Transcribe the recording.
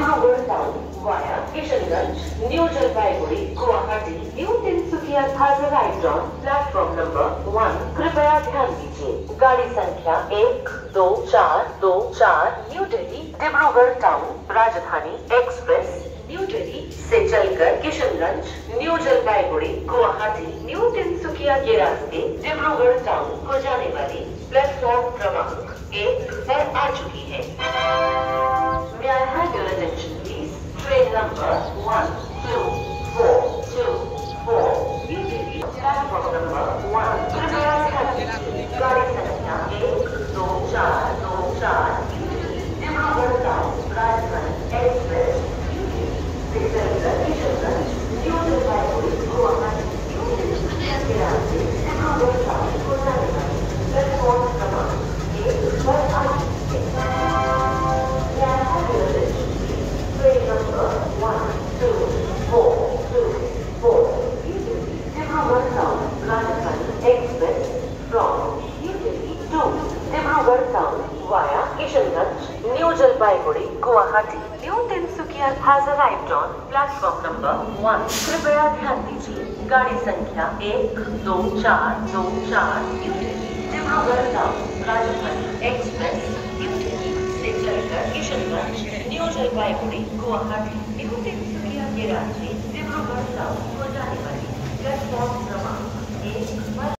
Dibrugarh town via Kishanganj, New Jalpaiguri, Guwahati, New Tinsukia has arrived on platform number 1। कृपया ध्यान दीजिए, गाड़ी संख्या 12424 New Delhi Dibrugarh town Rajdhani express New Delhi से चलकर किशनगंज, न्यू जलपाईगुड़ी, गुवाहाटी, न्यू तिनसुकिया के रास्ते डिब्रूगढ़ टाउन को जाने वाली प्लेटफॉर्म क्रमांक 1 पर आ चुकी है। May I have your attention please? Train number 12424 New Delhi platform number 1। कृपया ध्यान दीजिए, गाड़ी संख्या 12424 New Delhi Dibrugarh town Rajdhani express New Delhi से चलकर किशनगंज, न्यू जलपाईगुड़ी, गुवाहाटी, न्यू तिनसुकिया के रास्ते डिब्रूगढ़ टाउन को जाने वाली प्लेटफॉर्म क्रमांक 1 पर आ चुकी है। Train number 12424 New Delhi Dibrugarh town Rajdhani express from New Delhi to Dibrugarh town via Kishanganj, New Jalpaiguri, Guwahati, New Tinsukia has arrived on platform number 1। कृपया ध्यान दीजिए, गाड़ी संख्या 12424 New Delhi Dibrugarh town Rajdhani express New Delhi से चलकर किशनगंज, न्यू जलपाईगुड़ी, गुवाहाटी, न्यू तिनसुकिया के रास्ते डिब्रूगढ़ टाउन को जाने वाली प्लेटफॉर्म क्रमांक 1 पर